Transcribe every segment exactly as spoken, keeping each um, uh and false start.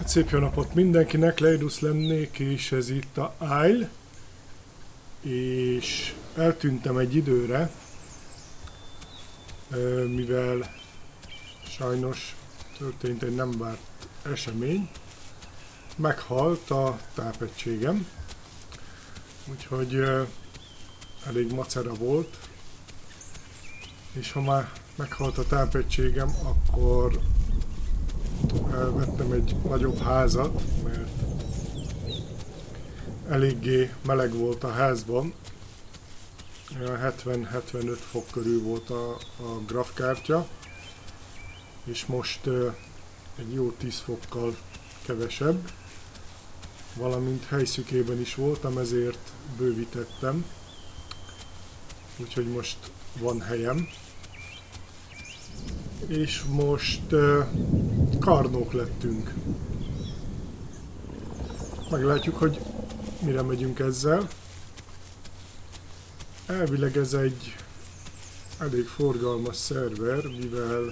Szép jó napot mindenkinek, Leidus lennék, és ez itt a Isle, és eltűntem egy időre, mivel sajnos történt egy nem várt esemény, meghalt a tápegységem, úgyhogy elég macera volt, és ha már meghalt a tápegységem, akkor vettem egy nagyobb házat, mert eléggé meleg volt a házban. hetven-hetvenöt fok körül volt a, a grafkártya, és most uh, egy jó tíz fokkal kevesebb, valamint helyszükében is voltam, ezért bővítettem, úgyhogy most van helyem. És most uh, karnók lettünk. Meglátjuk, hogy mire megyünk ezzel. Elvileg ez egy elég forgalmas szerver, mivel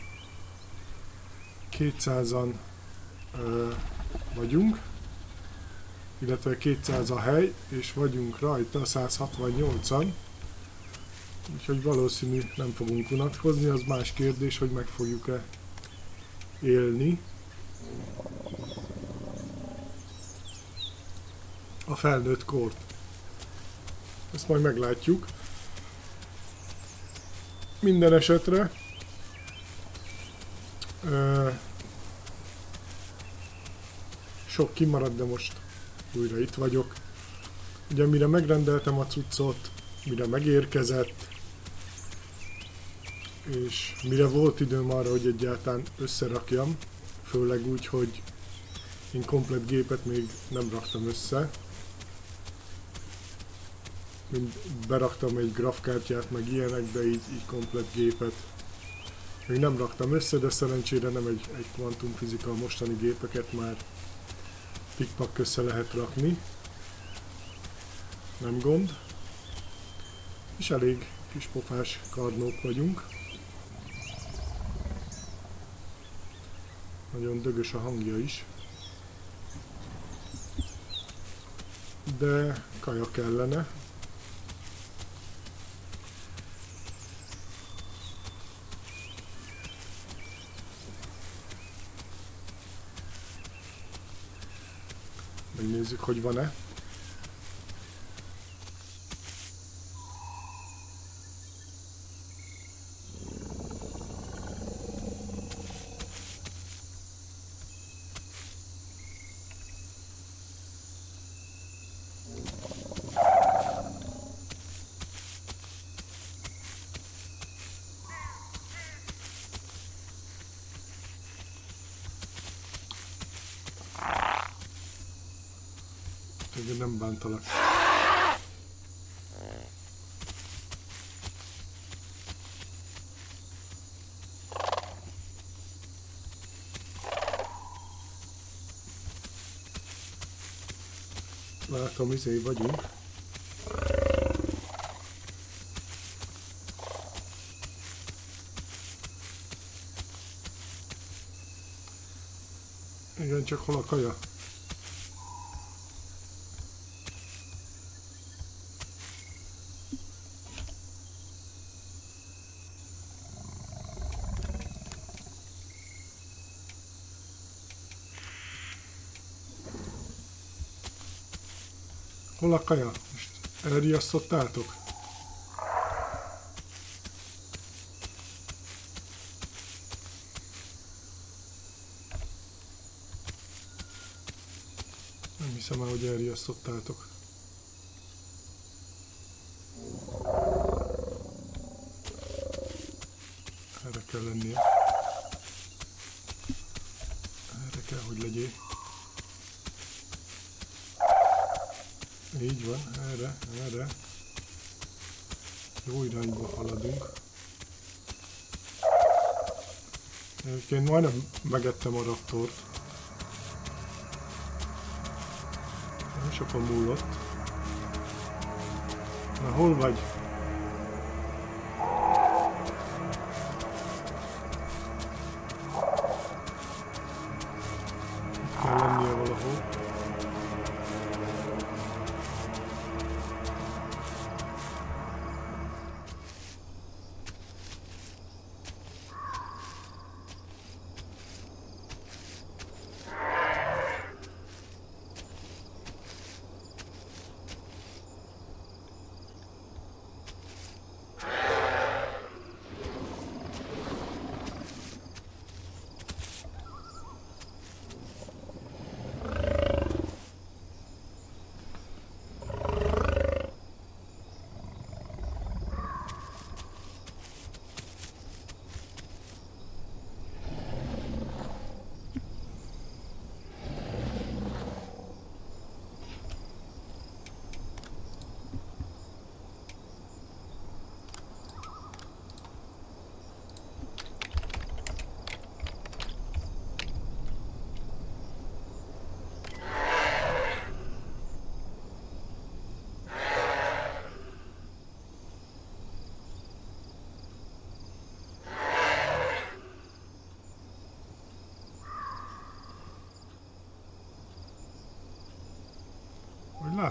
kétszázan uh, vagyunk, illetve kétszáz a hely, és vagyunk rajta száz hatvannyolcan. Úgyhogy valószínű nem fogunk unatkozni, az más kérdés, hogy meg fogjuk-e élni a felnőtt kort. Ezt majd meglátjuk. Minden esetre ö, sok kimarad, de most újra itt vagyok. Ugye mire megrendeltem a cuccot, mire megérkezett, és mire volt időm arra, hogy egyáltalán összerakjam, főleg úgy, hogy én komplett gépet még nem raktam össze. Mind beraktam egy grafkártyát, meg ilyenek, de így, így komplett gépet még nem raktam össze, de szerencsére nem egy, egy kvantumfizika, a mostani gépeket már pikpak össze lehet rakni. Nem gond. És elég kis pofás karnók vagyunk. Nagyon dögös a hangja is. De kaja kellene. Megnézzük, hogy van-e. Ezért nem bántalak. Látom, izé vagyunk. Igen, csak hol a kaja? Hol a kaja? Most elriasztottátok? Nem hiszem el, hogy elriasztottátok. Erre kell lennie. Erre kell, hogy legyél. Így van, erre, erre. Jó irányba haladunk. Egyébként majdnem megettem a raptort. Nem sokan múlott. Na, hol vagy?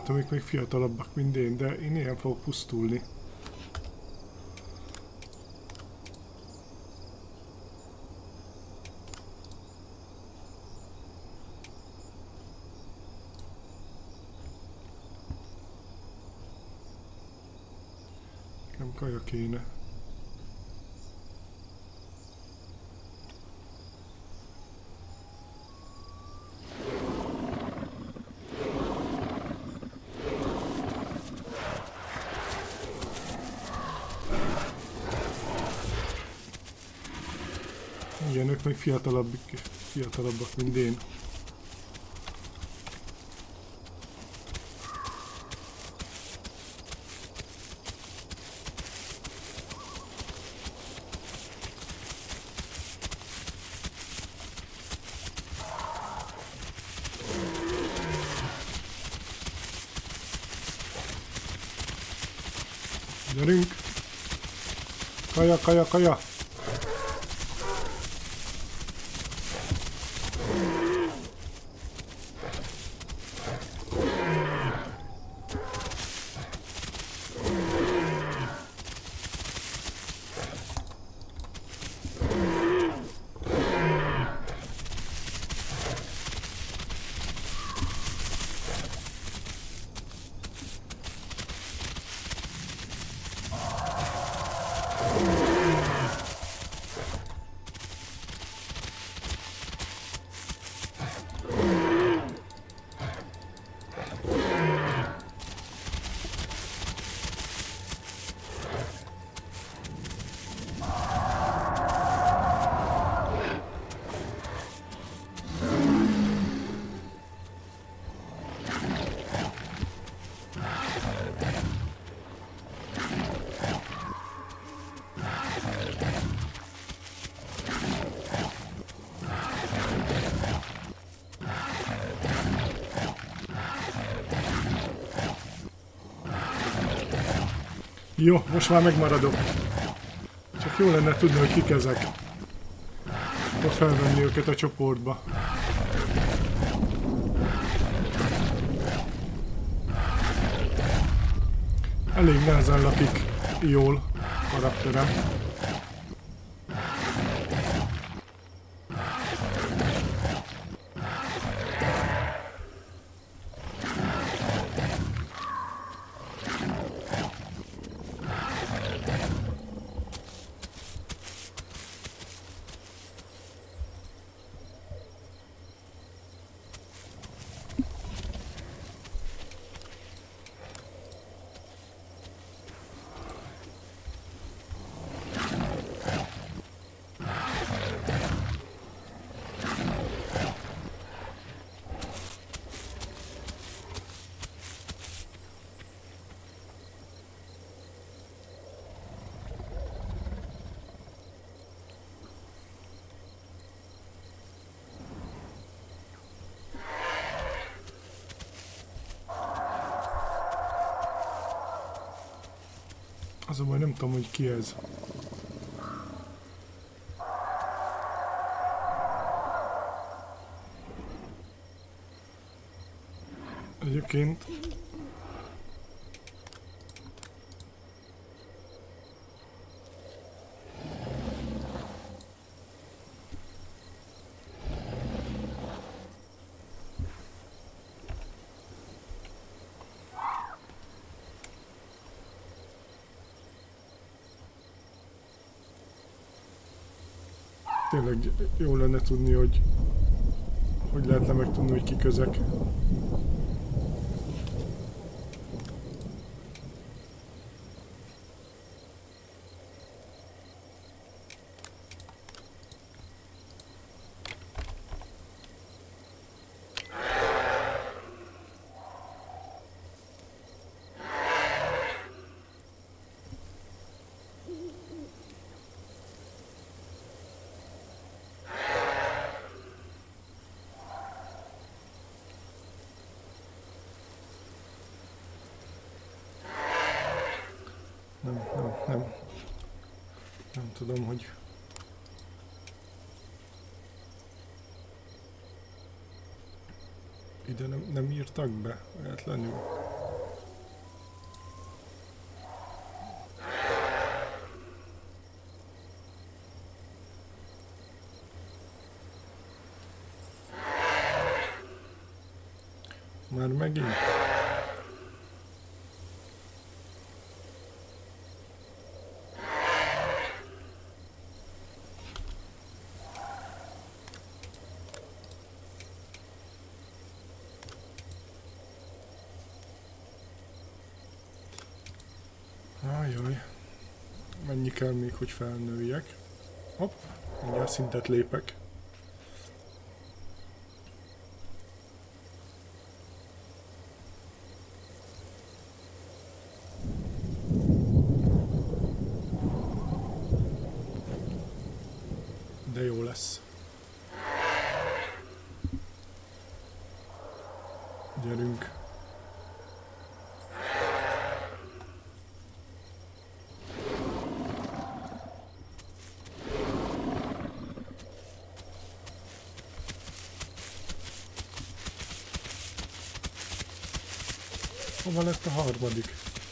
Hát amik még fiatalabbak, mint én, de én ilyen fogok pusztulni. Nem kaja kéne. Igen, ők még fiatalabbak, fiatalabbak, mint én. Gyerünk! Kaja, kaja, kaja! Jó, most már megmaradok. Csak jó lenne tudni, hogy kik ezek. Akkor felvenni őket a csoportba. Elég nehezen lakik jól karakterem. Azonban nem tudom, hogy ki ez. Egyébként tényleg jó lenne tudni, hogy hogy lehetne megtudni, hogy kik ezek. Nem, nem, nem. Nem tudom, hogy... Ide nem, nem írtak be, véletlenül. Már megint? Ajaj. Mennyi kell még, hogy felnőjek? Hopp, mindjárt szintet lépek. De jó lesz. Gyerünk. Hova lett a harmadik?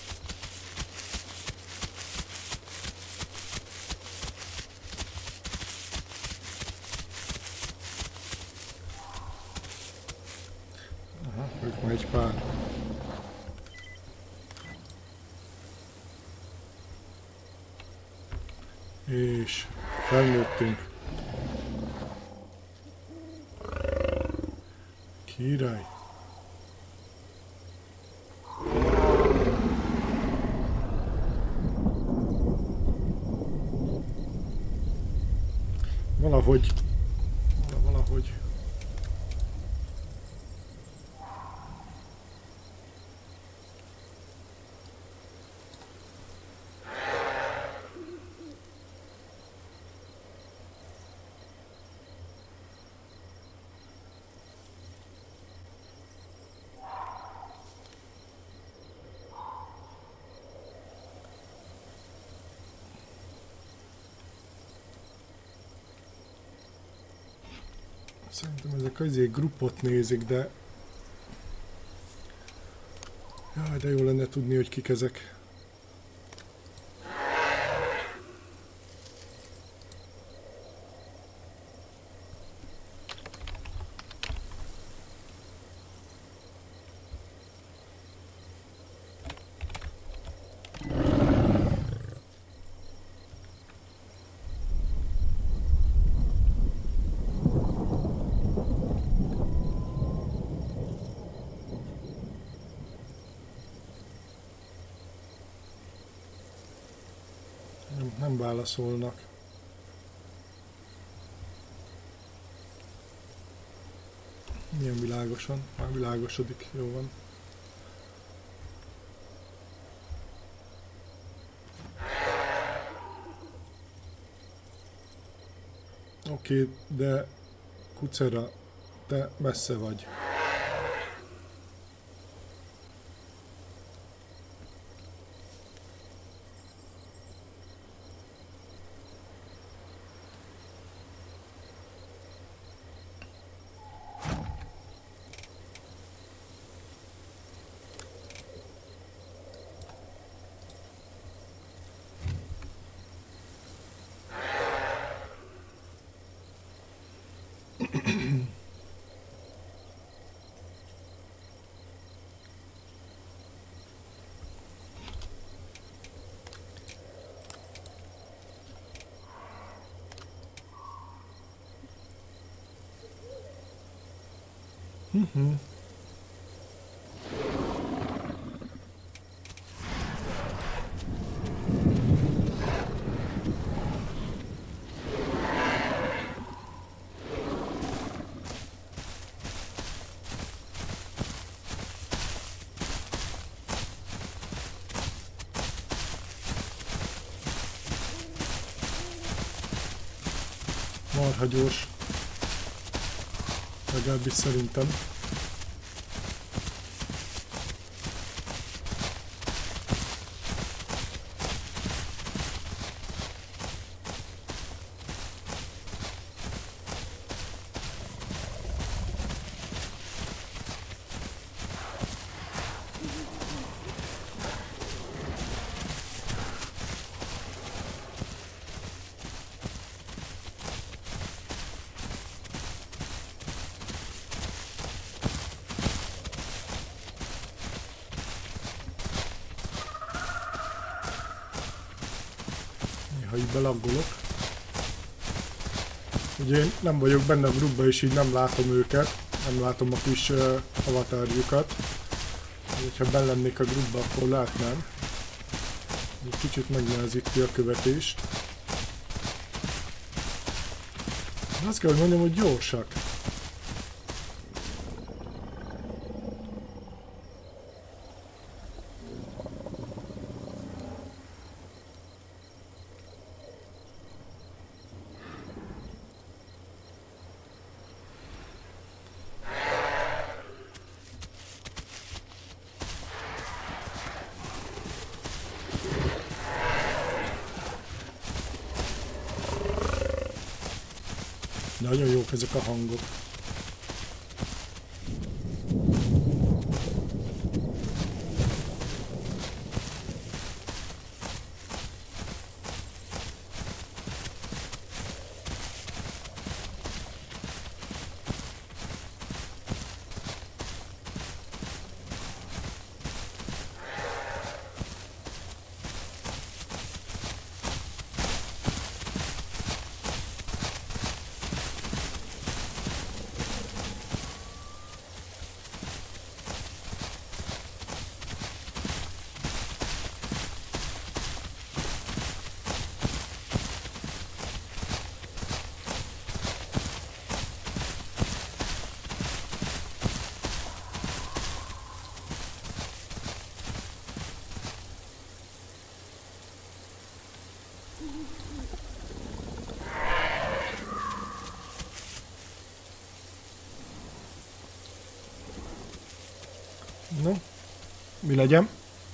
Aha, ők már egy pár. És felnőttünk. Király. Valahogy, valahogy. Szerintem ezek azért grupot nézik, de... Jaj, de jó lenne tudni, hogy kik ezek. Nem, nem válaszolnak. Milyen világosan? Már világosodik, jó van. Oké, okay, de Kucera, te messze vagy. Mhm. Marha gyors. Legalábbis szerintem. ha így belaggolok. Ugye én nem vagyok benne a groupba, és így nem látom őket, nem látom a kis uh, avatárjukat. Ha benn lennék a groupba, akkor látnám. Egy kicsit megnehezíti a követést. Azt kell, hogy mondjam, hogy gyorsak. Nagyon jók ezek a hangok. No, mi legyen?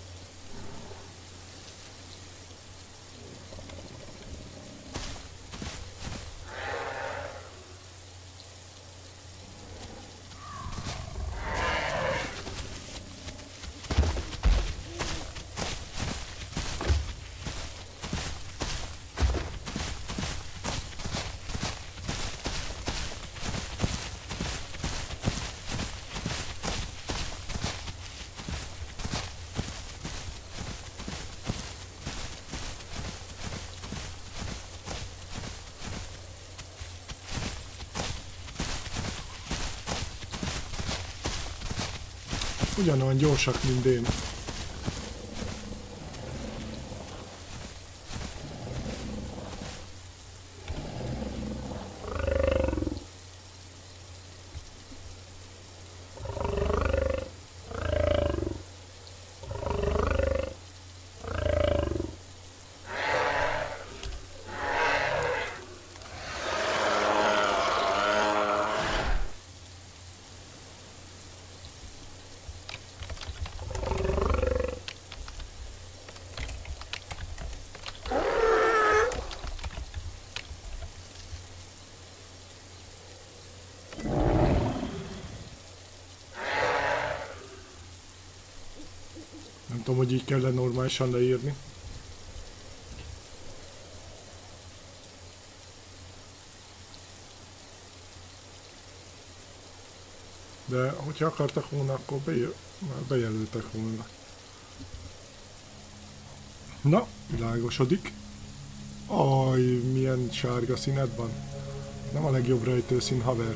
Ugyanolyan gyorsak, mint én. Nem tudom, hogy így kell normálisan leírni. De hogyha akartak volna, akkor bejel már bejelöltek volna. Na, világosodik. Aj, milyen sárga színed van. Nem a legjobb rejtőszín, haver.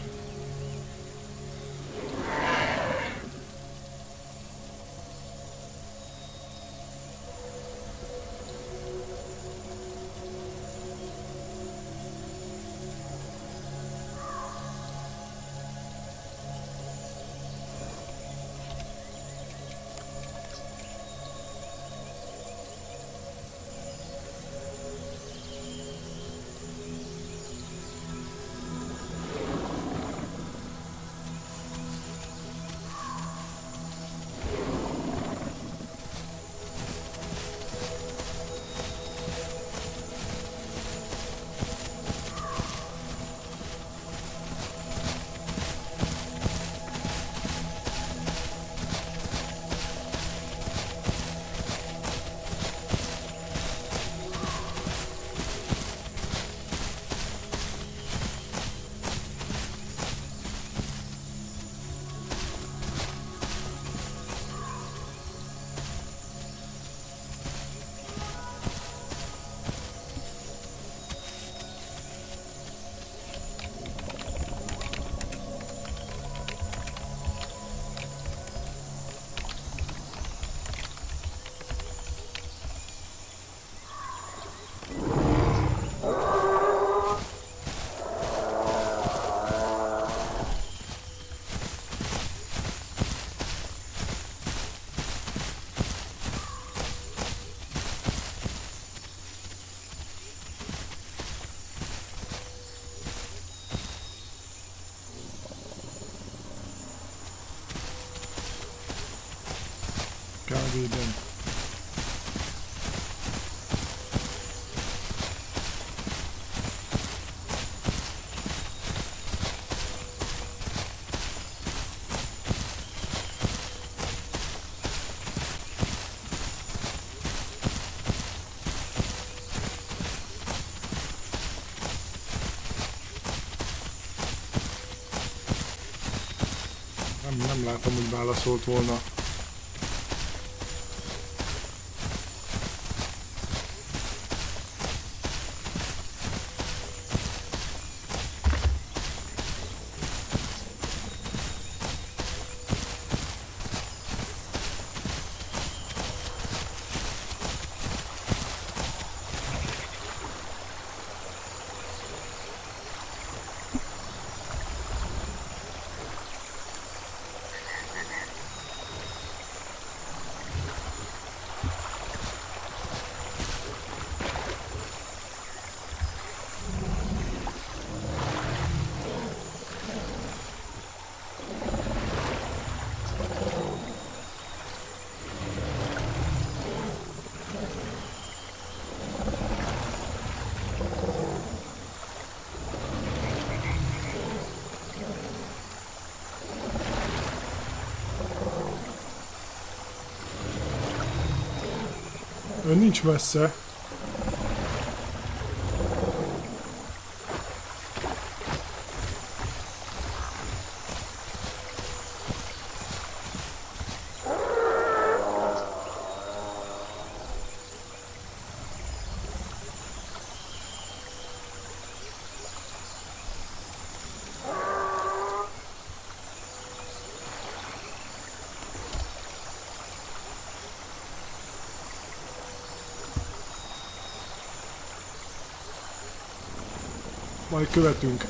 Ügyvédem. Nem, nem látom, hogy válaszolt volna. Ön nincs messze. Majd követünk.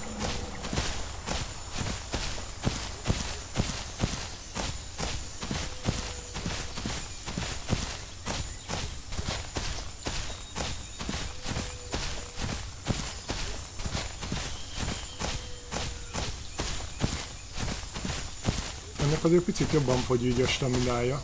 Ennek azért picit jobban fogy így a staminája.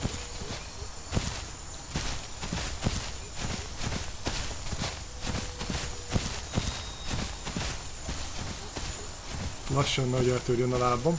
Lassan nagy eltörjön a lábam.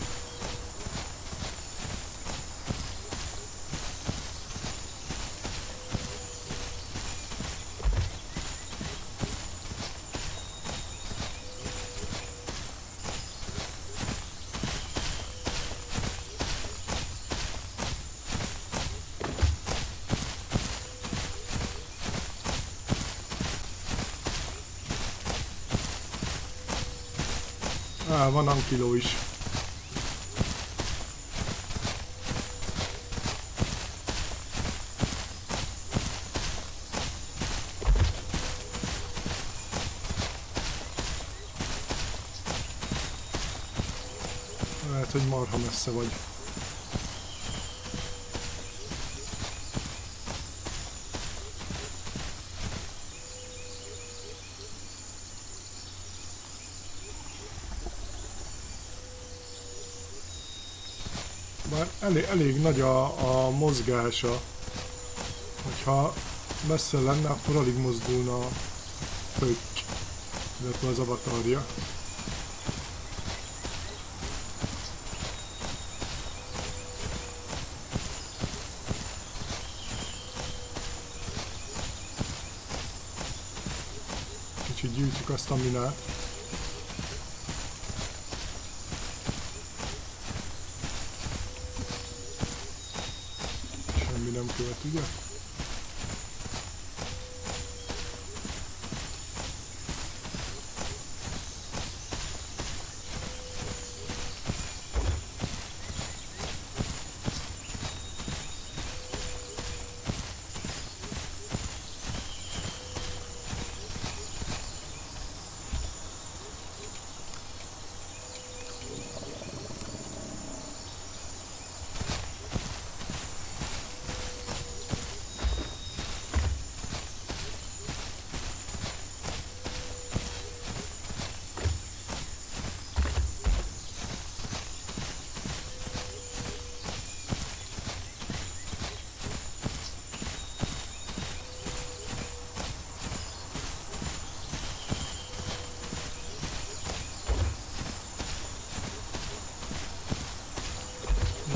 Á, van ankiló is. Lehet, hogy marha messze vagy. Bár elég, elég nagy a, a mozgása. Hogyha messze lenne, akkor alig mozdulna a pötty, illetve az avatarja. Kicsit gyűjtjük a staminát. Nem követ, ugye?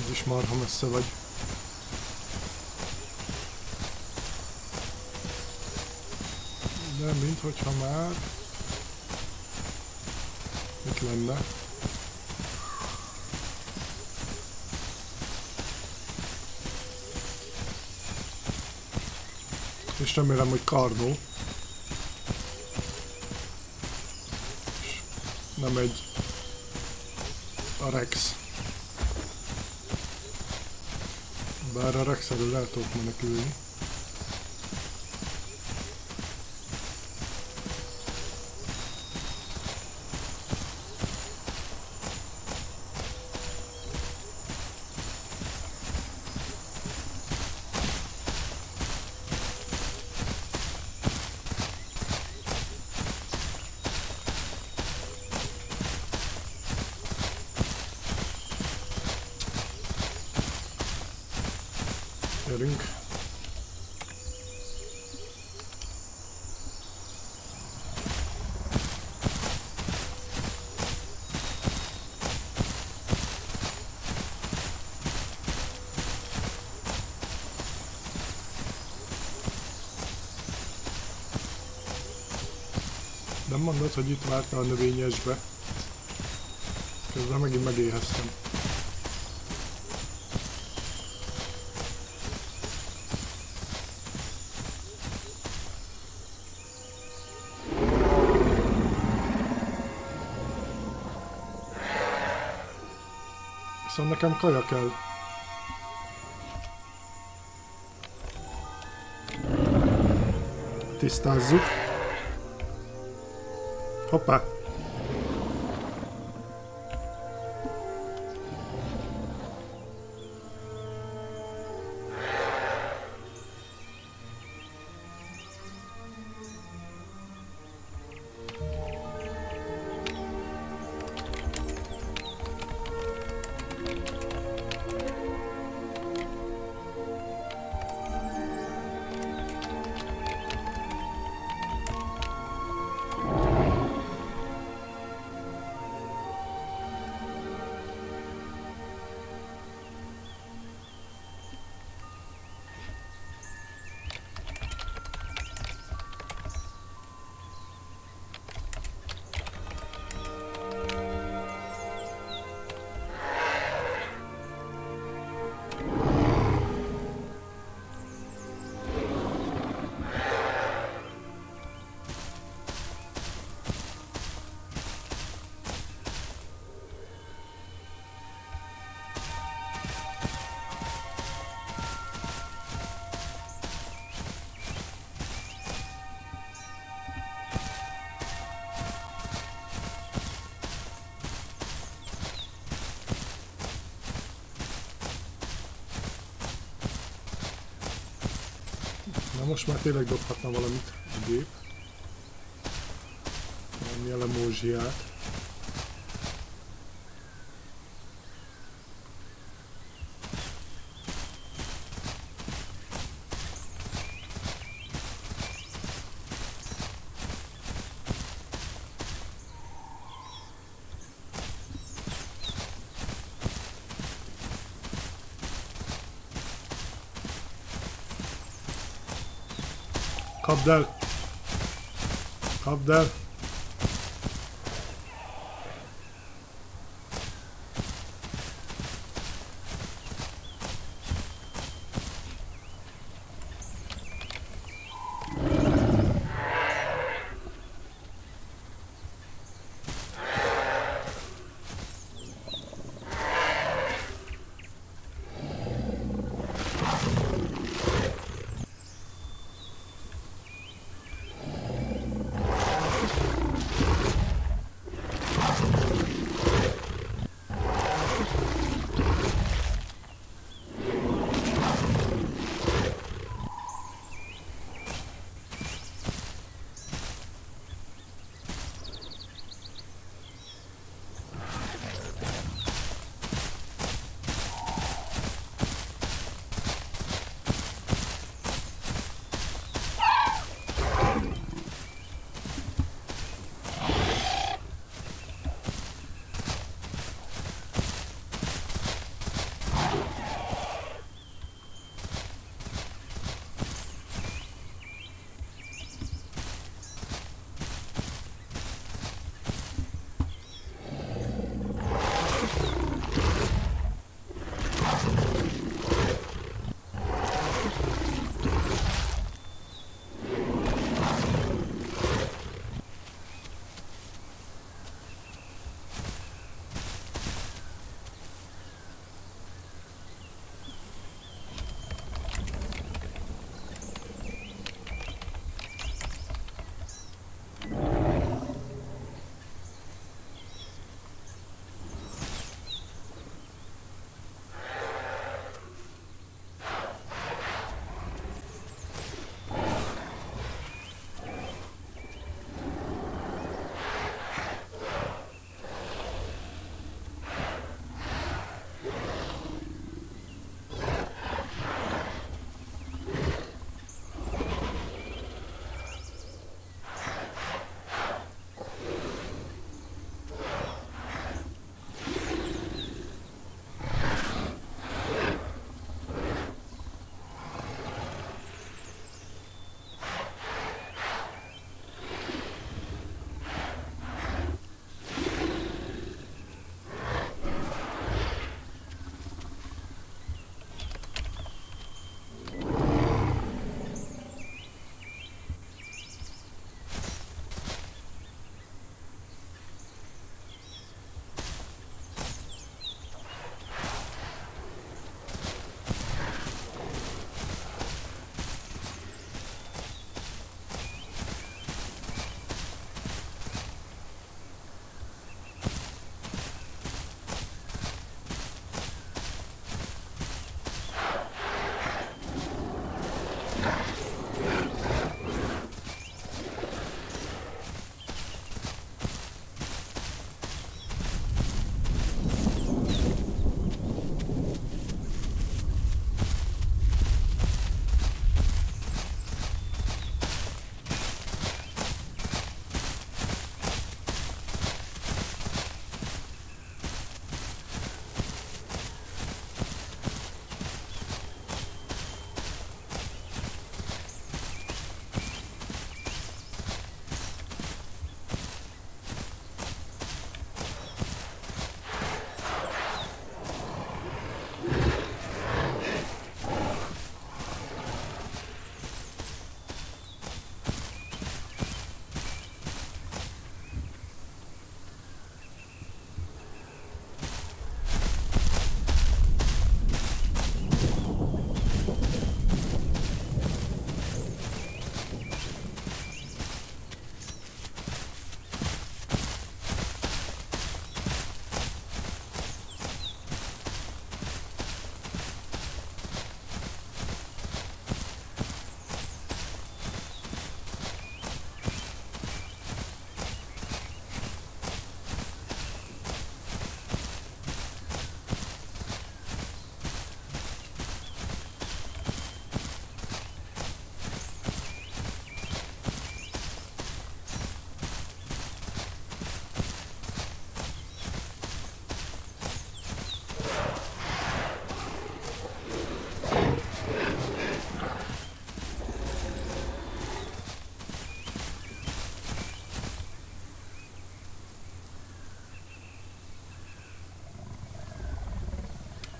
Az is marha messze vagy. De minthogyha már itt lenne. És remélem, hogy Karnó. És nem egy a Rex. Bár a Rex elől el tudok menekülni. Gyerünk. Nem mondod, hogy itt vártál a növényesbe. Közben megint megéheztem. Viszont nekem kaja kell. Tisztázzuk. Hoppá! Na most már tényleg dobhatna valamit a gép. Valami elemózsiát. Kapd el! Kapd el!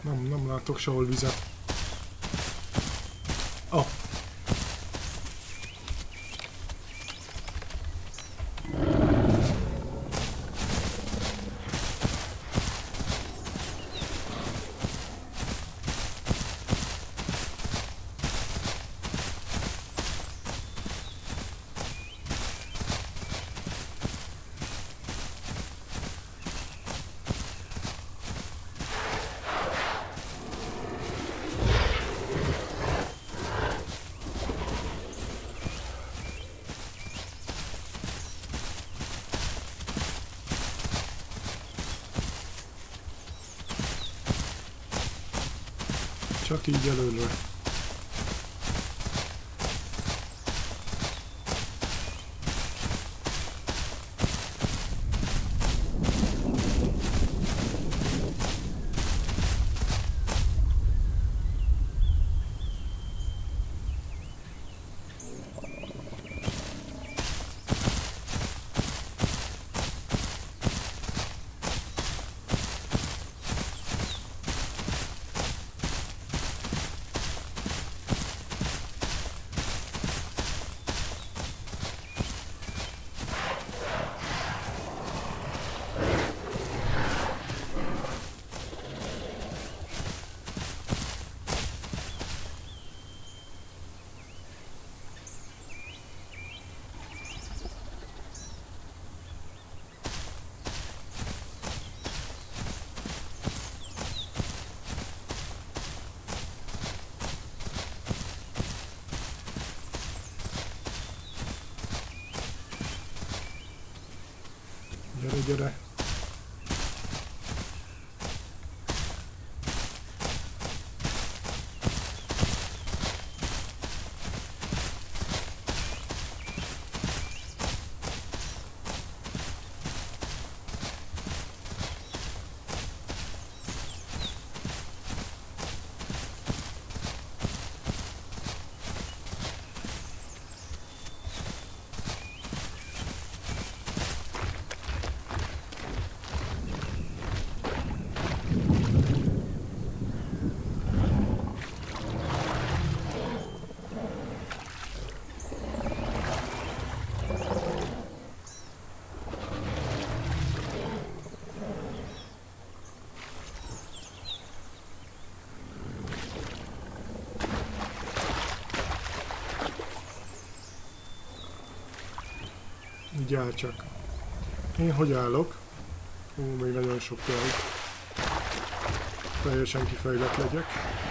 Nem, nem látok sehol vizet. Oh. Csak így előre. Gyere, gyere! Így áll csak. Én hogy állok? Ó, még nagyon sok kell, hogy teljesen kifejlett legyek.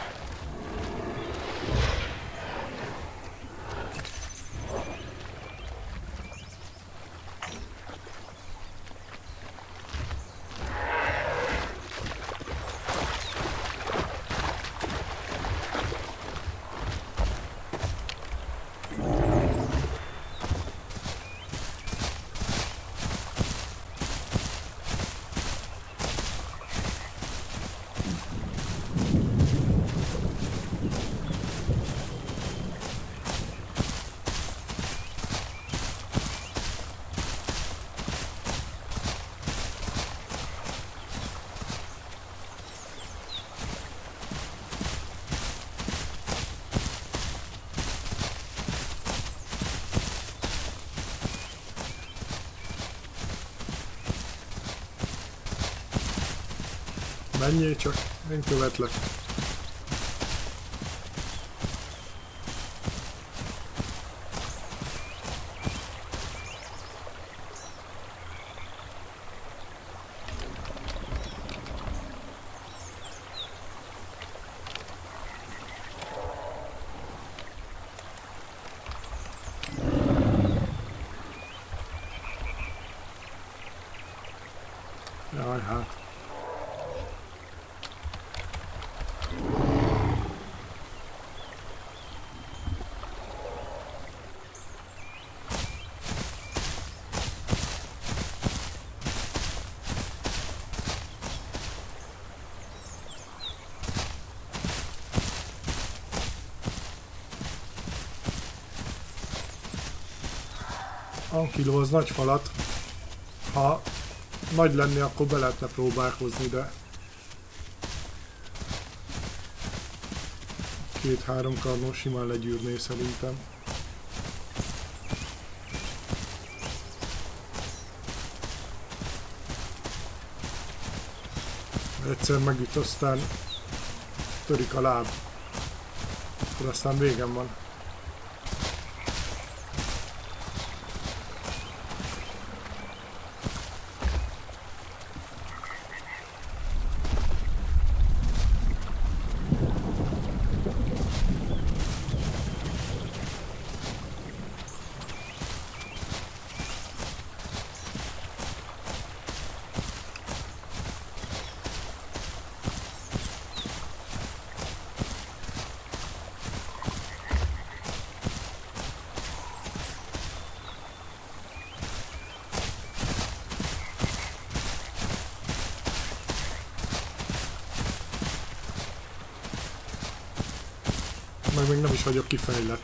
Menjél csak, én követlek. Jaj, hát. Ankiló az nagy falat. Ha nagy lenni, akkor be lehetne próbálkozni, de Két-három karnó simán legyűrné szerintem. Egyszer megüt, aztán törik a láb. Akkor aztán végem van. Meg még nem is vagyok kifejlett.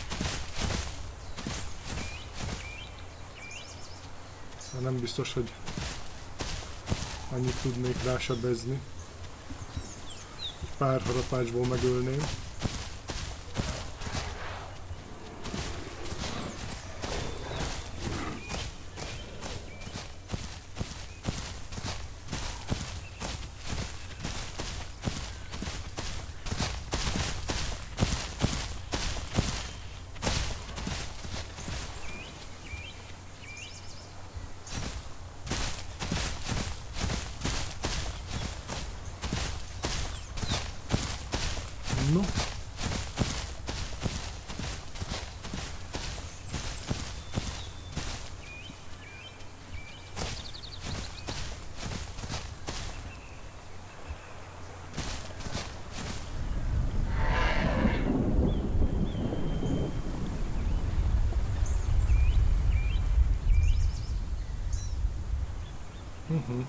Szóval nem biztos, hogy annyit tudnék rásebezni. Egy pár harapásból megölném. No. Uh-huh.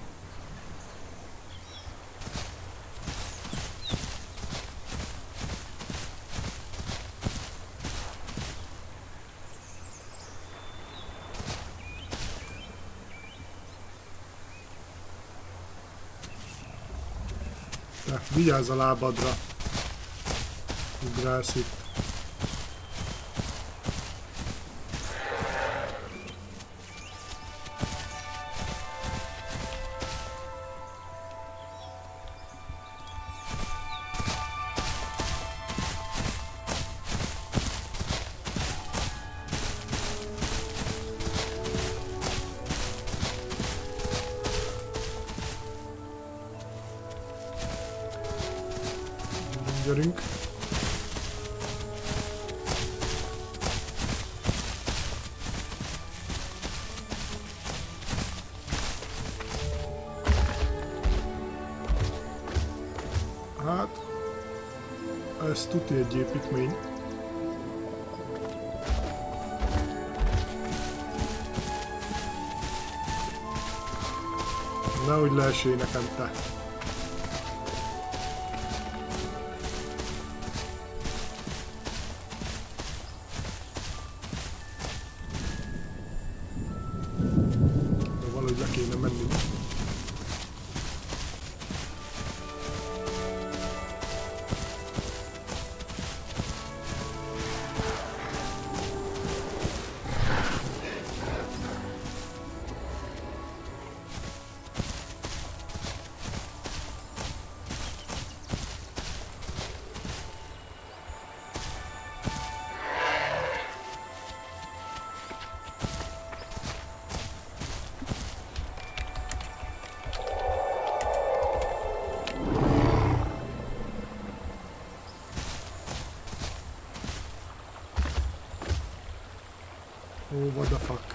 De vigyázz a lábadra. Ugrálsz itt. Gyerünk. Hát, ez tuti egy építmény. Nehogy leesélj nekem, te. Kéne menni. Oh, what the fuck.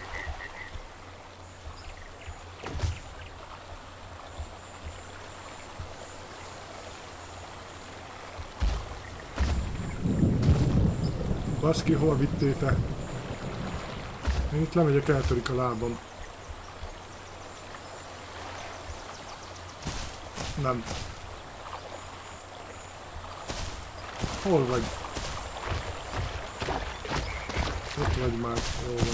Baszki, hol vittél te? Én itt lemegyek, eltörik a lábam. Nem. Hol vagy? Ott vagy már, jó van.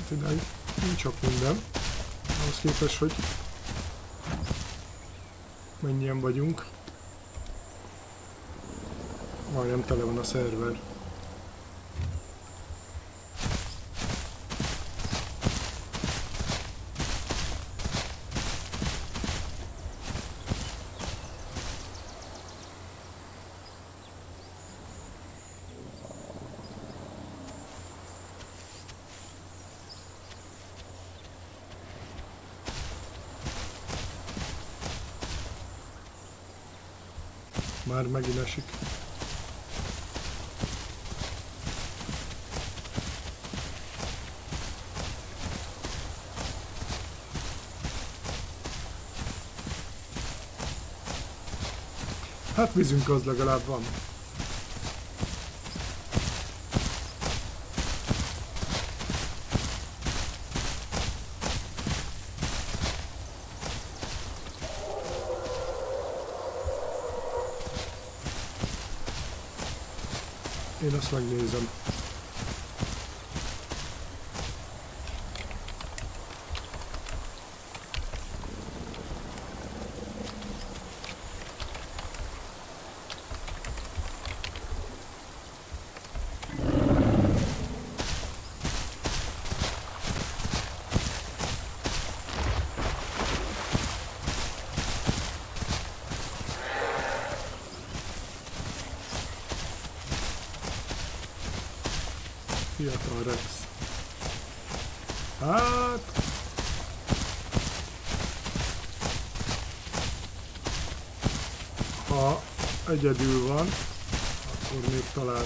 Hát idáig nincs sok minden. Ahhoz képest, hogy mennyien vagyunk. Majdnem tele van a szerver. Már megint esik. Hát vízünk az legalább van. Én azt megnézem. Fiatal Rex. Hát... Ha egyedül van, akkor még talán...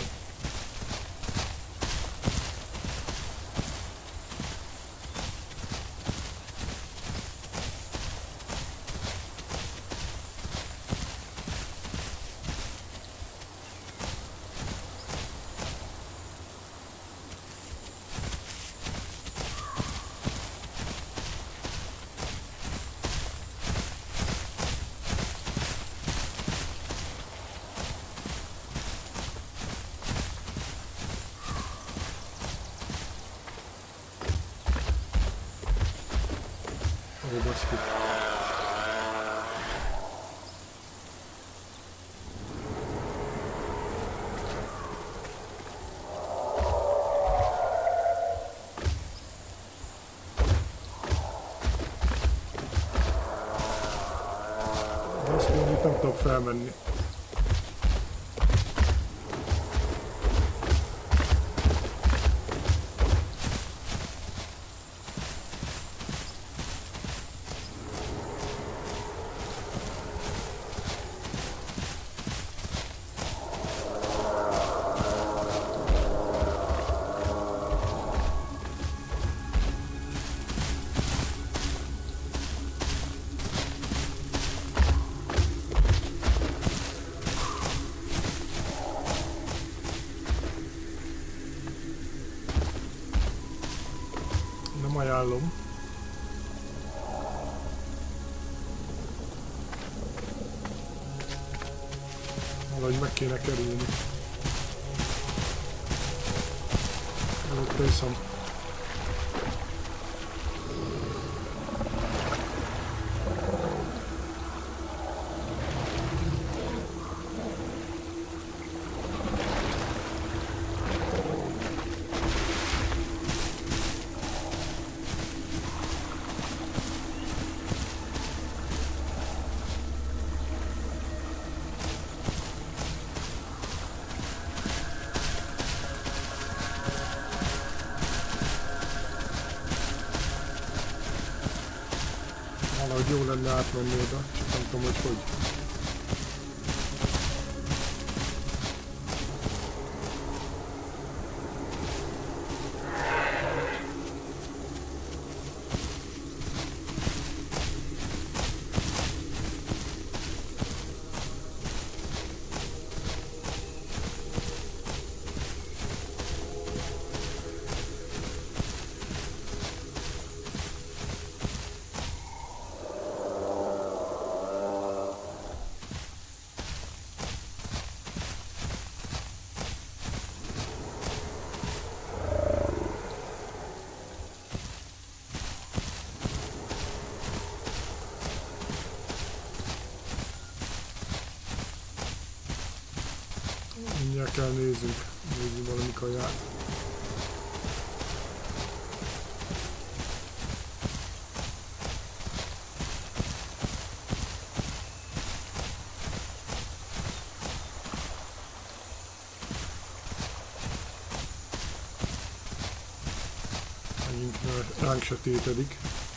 Ó, baszki. Baszki, itt nem tudok felmenni. Nem ajánlom. Valahogy meg kéne kerülni. Ott hiszem. Valahogy jó lenne átmenni oda, csak nem tudom, hogy hogy. kell nézzünk, nézzünk valami kaját. Megint ránk sötétedik.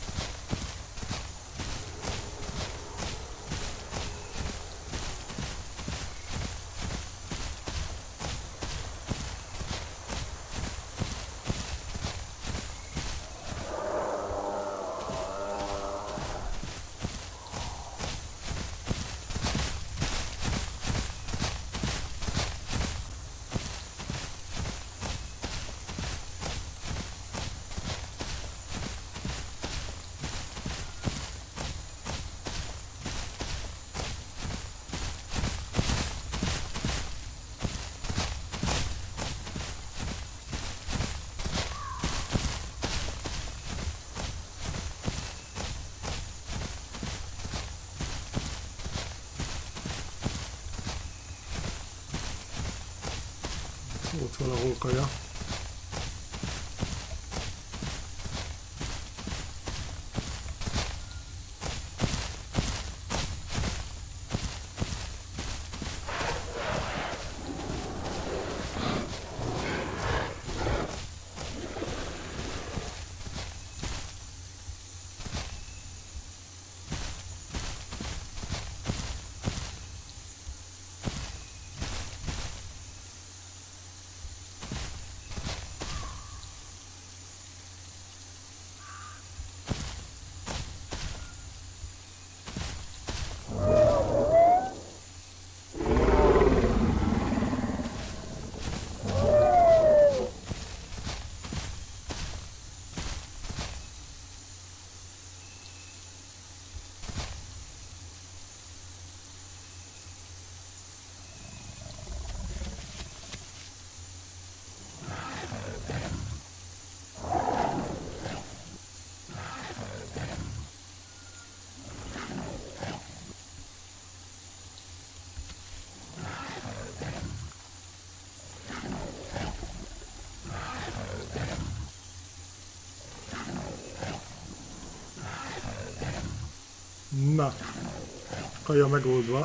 Ott valahol kaja. Na, kaja megoldva.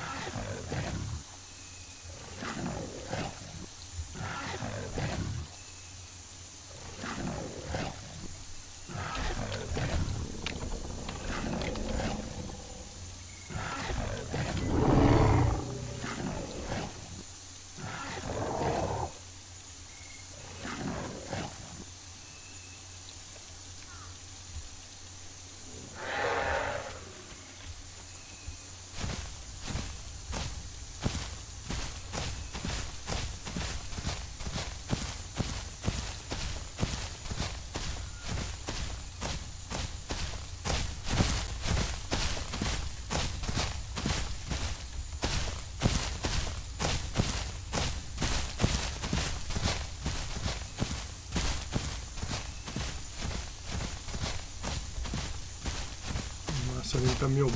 Szerintem jobb.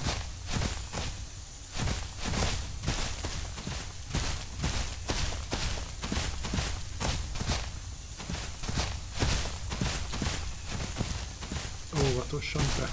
Óvatosan te.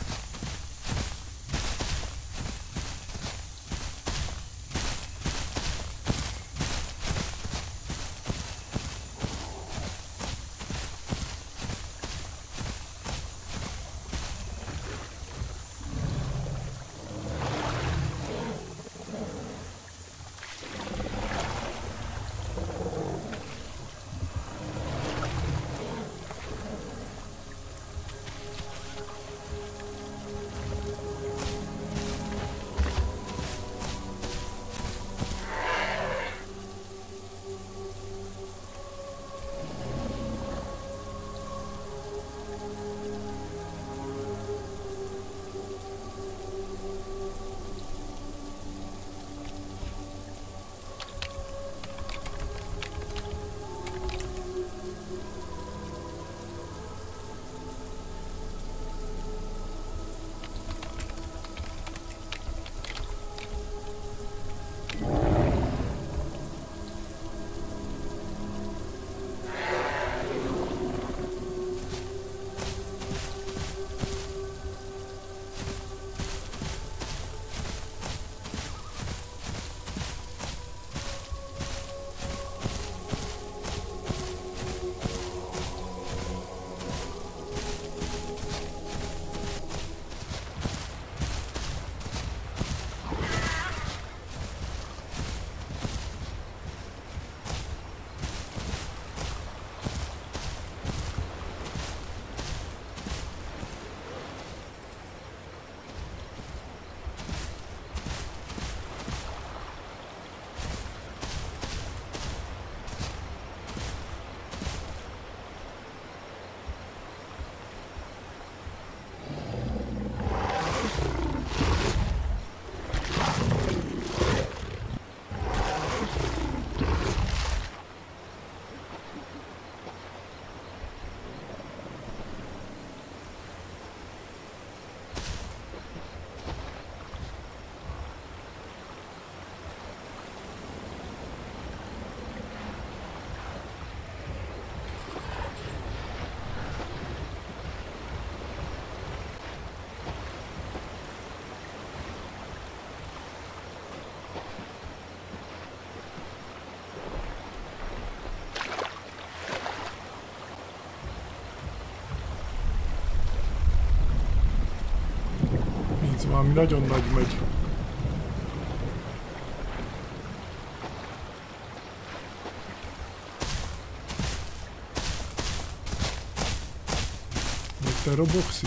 Valami nagyon nagy megy. Te Roboxi?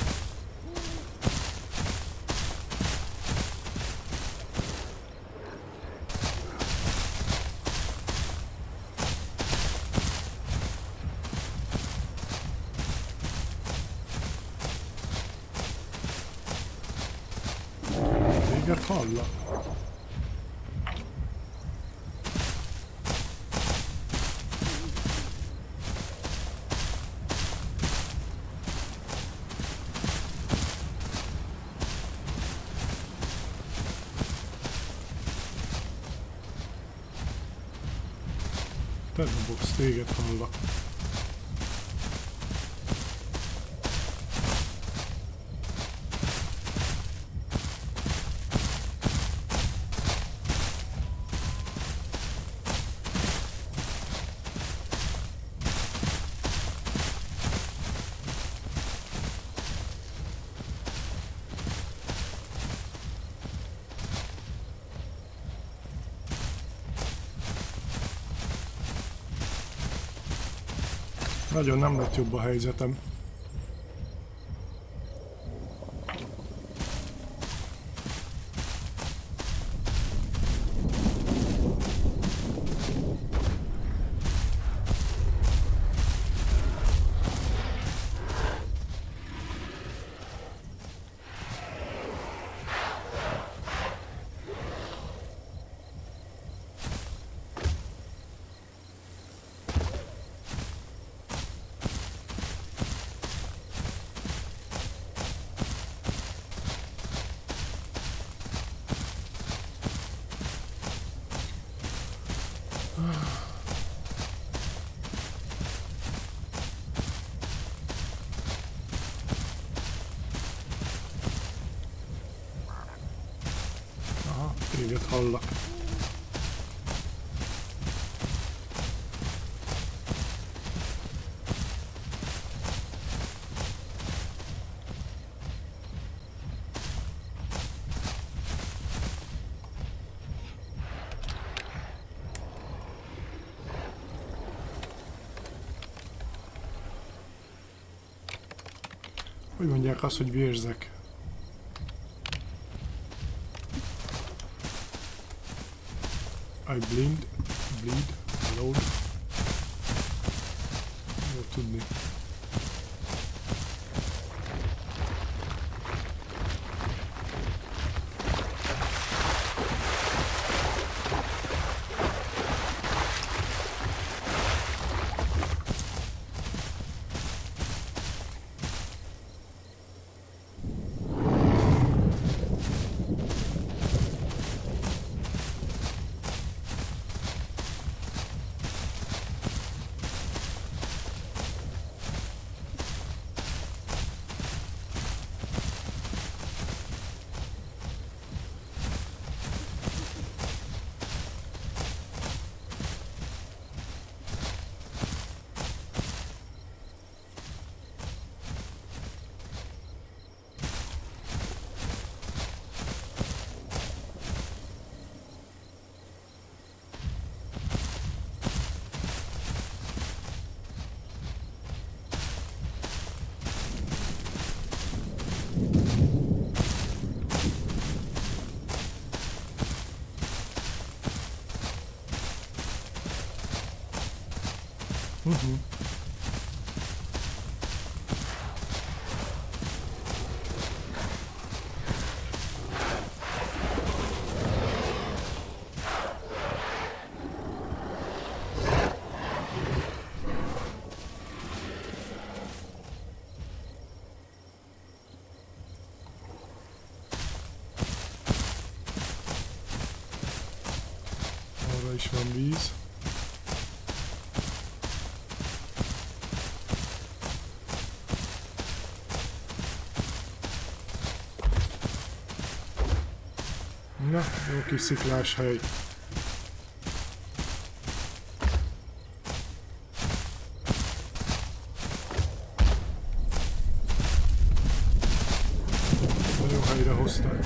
Téged hallak? Terrabox, téged hallak. Nagyon nem lett jobb a helyzetem. Aha, téged hallak. Hogy mondják azt, hogy vérzek? I blind, bleed, load. Jó tudni. Uh-huh. Arra is van víz. Na, jó kis sziklás hely. Nagyon helyrehozták.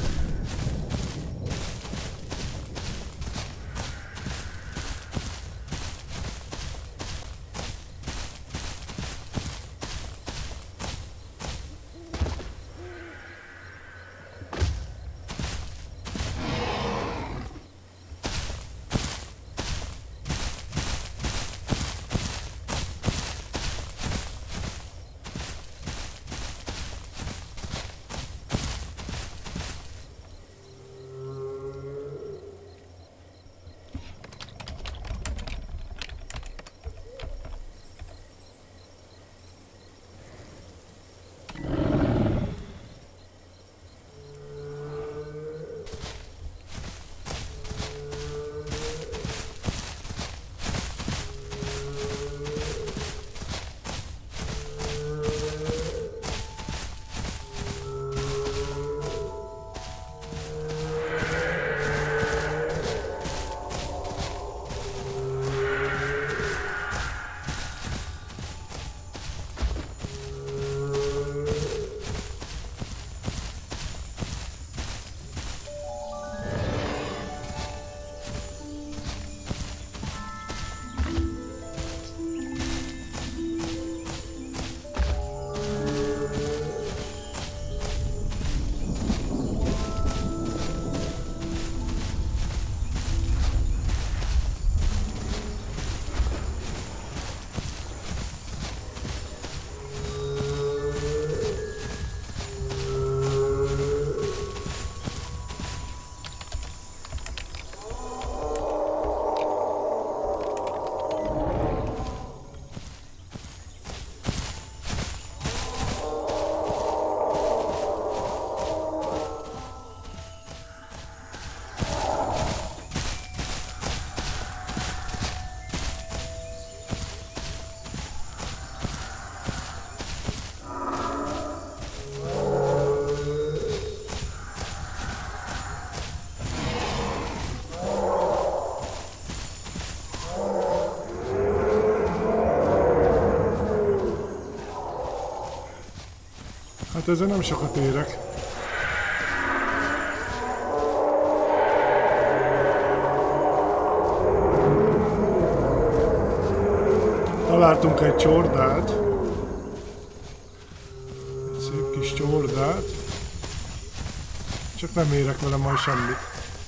Hát ezzel nem sokat érek. Találtunk egy csordát. Egy szép kis csordát. Csak nem érek vele majd semmit.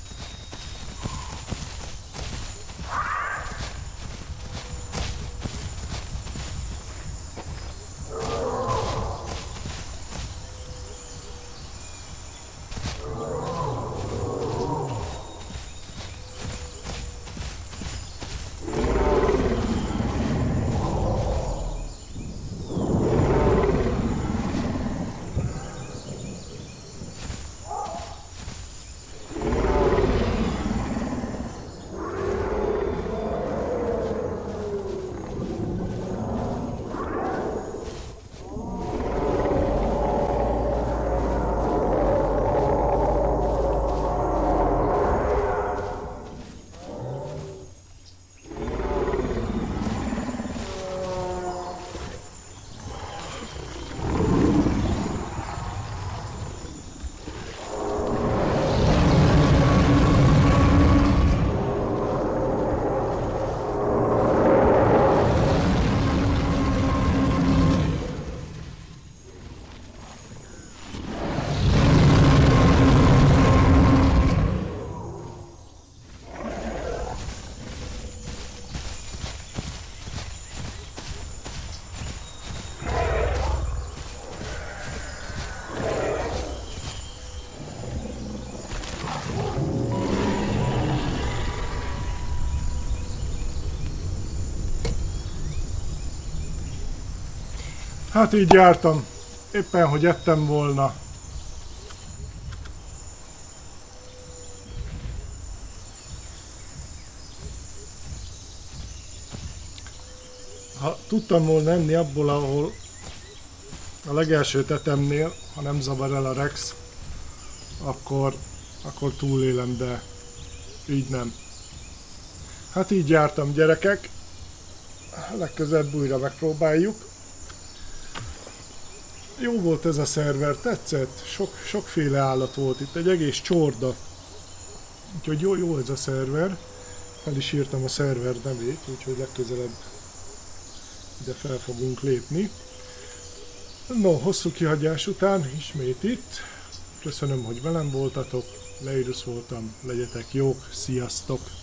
Hát így jártam, éppen hogy ettem volna. Ha tudtam volna enni abból, ahol a legelső tetemnél, ha nem zavar el a Rex, akkor, akkor túlélem, de így nem. Hát így jártam, gyerekek. Legközelebb újra megpróbáljuk. Jó volt ez a szerver, tetszett, sok, sokféle állat volt itt, egy egész csorda. Úgyhogy jó, jó ez a szerver. Fel is írtam a szerver nevét, úgyhogy legközelebb ide fel fogunk lépni. No, hosszú kihagyás után ismét itt. Köszönöm, hogy velem voltatok. Leirus voltam, legyetek jók, sziasztok!